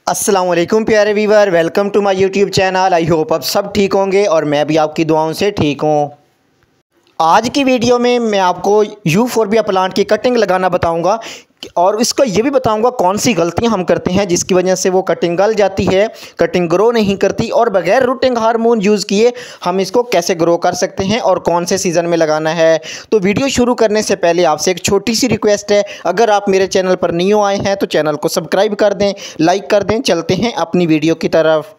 अस्सलाम वालेकुम प्यारे viewer, welcome to my YouTube channel. I hope आप सब ठीक होंगे और मैं भी आपकी दुआओं से ठीक हूँ। आज की वीडियो में मैं आपको यूफोरबिया प्लांट की कटिंग लगाना बताऊंगा और इसको ये भी बताऊंगा कौन सी गलतियां हम करते हैं जिसकी वजह से वो कटिंग गल जाती है, कटिंग ग्रो नहीं करती और बगैर रूटिंग हार्मोन यूज़ किए हम इसको कैसे ग्रो कर सकते हैं और कौन से सीज़न में लगाना है। तो वीडियो शुरू करने से पहले आपसे एक छोटी सी रिक्वेस्ट है, अगर आप मेरे चैनल पर न्यू आए हैं तो चैनल को सब्सक्राइब कर दें, लाइक कर दें। चलते हैं अपनी वीडियो की तरफ।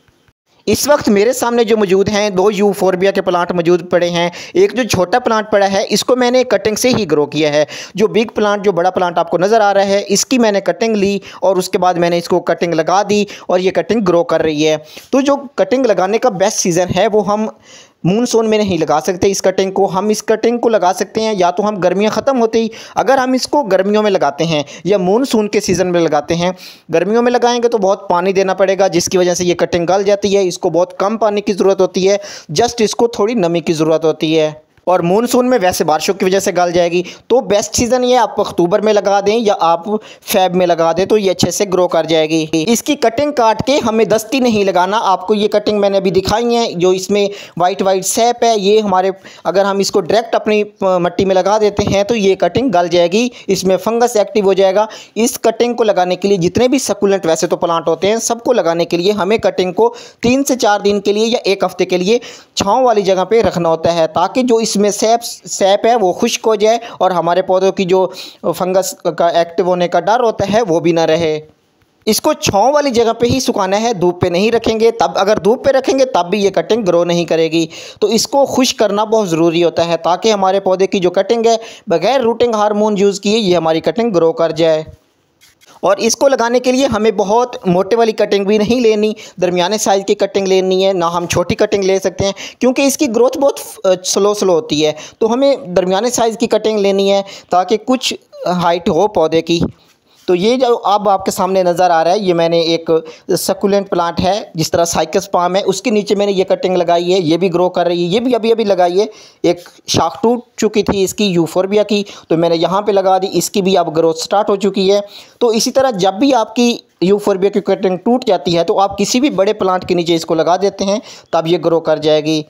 इस वक्त मेरे सामने जो मौजूद हैं दो यूफोरबिया के प्लांट मौजूद पड़े हैं। एक जो छोटा प्लांट पड़ा है इसको मैंने कटिंग से ही ग्रो किया है। जो बिग प्लांट, जो बड़ा प्लांट आपको नज़र आ रहा है, इसकी मैंने कटिंग ली और उसके बाद मैंने इसको कटिंग लगा दी और ये कटिंग ग्रो कर रही है। तो जो कटिंग लगाने का बेस्ट सीज़न है वो हम मूनसून में नहीं लगा सकते। इस कटिंग को हम इस कटिंग को लगा सकते हैं या तो हम गर्मियां ख़त्म होते ही, अगर हम इसको गर्मियों में लगाते हैं या मूनसून के सीज़न में लगाते हैं। गर्मियों में लगाएंगे तो बहुत पानी देना पड़ेगा जिसकी वजह से ये कटिंग गल जाती है। इसको बहुत कम पानी की ज़रूरत होती है, जस्ट इसको थोड़ी नमी की ज़रूरत होती है और मूनसून में वैसे बारिशों की वजह से गल जाएगी। तो बेस्ट सीज़न ये आप अक्टूबर में लगा दें या आप फेब में लगा दें तो ये अच्छे से ग्रो कर जाएगी। इसकी कटिंग काट के हमें दस्ती नहीं लगाना। आपको ये कटिंग मैंने अभी दिखाई है, जो इसमें वाइट वाइट सैप है, ये हमारे अगर हम इसको डायरेक्ट अपनी मिट्टी में लगा देते हैं तो ये कटिंग गल जाएगी, इसमें फंगस एक्टिव हो जाएगा। इस कटिंग को लगाने के लिए जितने भी सकुलेंट वैसे तो प्लांट होते हैं, सबको लगाने के लिए हमें कटिंग को 3 से 4 दिन के लिए या 1 हफ्ते के लिए छाँव वाली जगह पर रखना होता है, ताकि जो इसमें सैप है वो खुश्क हो जाए और हमारे पौधों की जो फंगस का एक्टिव होने का डर होता है वो भी ना रहे। इसको छाँव वाली जगह पे ही सुखाना है, धूप पे नहीं रखेंगे। तब अगर धूप पे रखेंगे तब भी ये कटिंग ग्रो नहीं करेगी। तो इसको खुश्क करना बहुत ज़रूरी होता है ताकि हमारे पौधे की जो कटिंग है बगैर रूटिंग हार्मोन यूज़ किए ये हमारी कटिंग ग्रो कर जाए। और इसको लगाने के लिए हमें बहुत मोटे वाली कटिंग भी नहीं लेनी, दरमियाने साइज़ की कटिंग लेनी है। ना हम छोटी कटिंग ले सकते हैं क्योंकि इसकी ग्रोथ बहुत स्लो होती है। तो हमें दरमियाने साइज़ की कटिंग लेनी है ताकि कुछ हाइट हो पौधे की। तो ये जो अब आपके सामने नज़र आ रहा है, ये मैंने एक सकुलेंट प्लांट है जिस तरह साइकस पाम है, उसके नीचे मैंने ये कटिंग लगाई है। ये भी ग्रो कर रही है, ये भी अभी अभी लगाई है। एक शाख टूट चुकी थी इसकी यूफोरबिया की, तो मैंने यहाँ पे लगा दी, इसकी भी अब ग्रोथ स्टार्ट हो चुकी है। तो इसी तरह जब भी आपकी यूफोरबिया की कटिंग टूट जाती है तो आप किसी भी बड़े प्लांट के नीचे इसको लगा देते हैं, तब ये ग्रो कर जाएगी।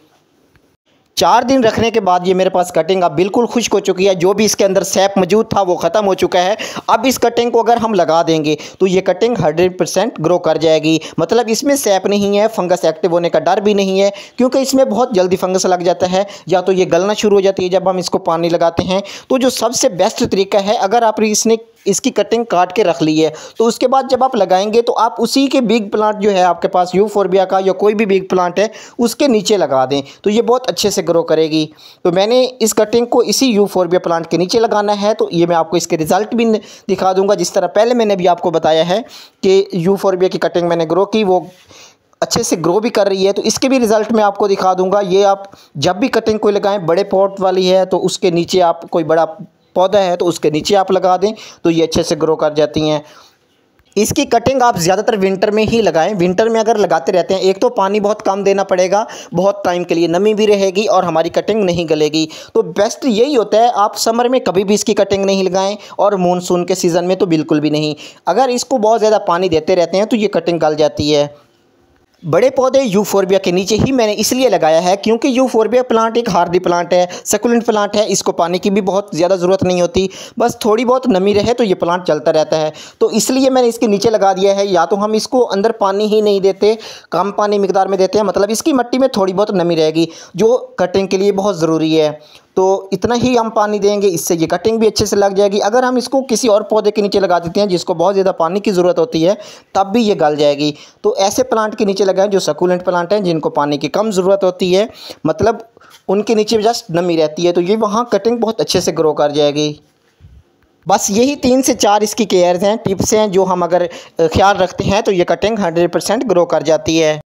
4 दिन रखने के बाद ये मेरे पास कटिंग अब बिल्कुल खुश्क हो चुकी है। जो भी इसके अंदर सैप मौजूद था वो ख़त्म हो चुका है। अब इस कटिंग को अगर हम लगा देंगे तो ये कटिंग 100% ग्रो कर जाएगी। मतलब इसमें सैप नहीं है, फंगस एक्टिव होने का डर भी नहीं है, क्योंकि इसमें बहुत जल्दी फंगस लग जाता है या तो ये गलना शुरू हो जाती है जब हम इसको पानी लगाते हैं। तो जो सबसे बेस्ट तरीका है, अगर आप इसकी कटिंग काट के रख ली है तो उसके बाद जब आप लगाएंगे तो आप उसी के बिग प्लांट जो है आपके पास यूफोरबिया का या कोई भी बिग प्लांट है उसके नीचे लगा दें तो ये बहुत अच्छे से ग्रो करेगी। तो मैंने इस कटिंग को इसी यूफोरबिया प्लांट के नीचे लगाना है। तो ये मैं आपको इसके रिज़ल्ट भी दिखा दूंगा। जिस तरह पहले मैंने भी आपको बताया है कि यूफोरबिया की कटिंग मैंने ग्रो की, वो अच्छे से ग्रो भी कर रही है, तो इसके भी रिज़ल्ट मैं आपको दिखा दूंगा। ये आप जब भी कटिंग कोई लगाएं, बड़े पॉट वाली है तो उसके नीचे, आप कोई बड़ा पौधा है तो उसके नीचे आप लगा दें तो ये अच्छे से ग्रो कर जाती हैं। इसकी कटिंग आप ज़्यादातर विंटर में ही लगाएं। विंटर में अगर लगाते रहते हैं, एक तो पानी बहुत कम देना पड़ेगा, बहुत टाइम के लिए नमी भी रहेगी और हमारी कटिंग नहीं गलेगी। तो बेस्ट यही होता है आप समर में कभी भी इसकी कटिंग नहीं लगाएं और मानसून के सीज़न में तो बिल्कुल भी नहीं। अगर इसको बहुत ज़्यादा पानी देते रहते हैं तो ये कटिंग गल जाती है। बड़े पौधे यूफोरबिया के नीचे ही मैंने इसलिए लगाया है क्योंकि यूफोरबिया प्लांट एक हार्डी प्लांट है, सकुलेंट प्लांट है। इसको पानी की भी बहुत ज़्यादा ज़रूरत नहीं होती, बस थोड़ी बहुत नमी रहे तो ये प्लांट चलता रहता है। तो इसलिए मैंने इसके नीचे लगा दिया है। या तो हम इसको अंदर पानी ही नहीं देते, कम पानी मिकदार में देते हैं, मतलब इसकी मिट्टी में थोड़ी बहुत नमी रहेगी जो कटिंग के लिए बहुत ज़रूरी है। तो इतना ही हम पानी देंगे, इससे ये कटिंग भी अच्छे से लग जाएगी। अगर हम इसको किसी और पौधे के नीचे लगा देते हैं जिसको बहुत ज़्यादा पानी की ज़रूरत होती है, तब भी ये गल जाएगी। तो ऐसे प्लांट के नीचे लगाएं जो सकुलेंट प्लांट हैं, जिनको पानी की कम ज़रूरत होती है, मतलब उनके नीचे जस्ट नमी रहती है, तो ये वहाँ कटिंग बहुत अच्छे से ग्रो कर जाएगी। बस यही 3 से 4 इसकी केयर्स हैं, टिप्स हैं, जो हम अगर ख्याल रखते हैं तो ये कटिंग 100% ग्रो कर जाती है।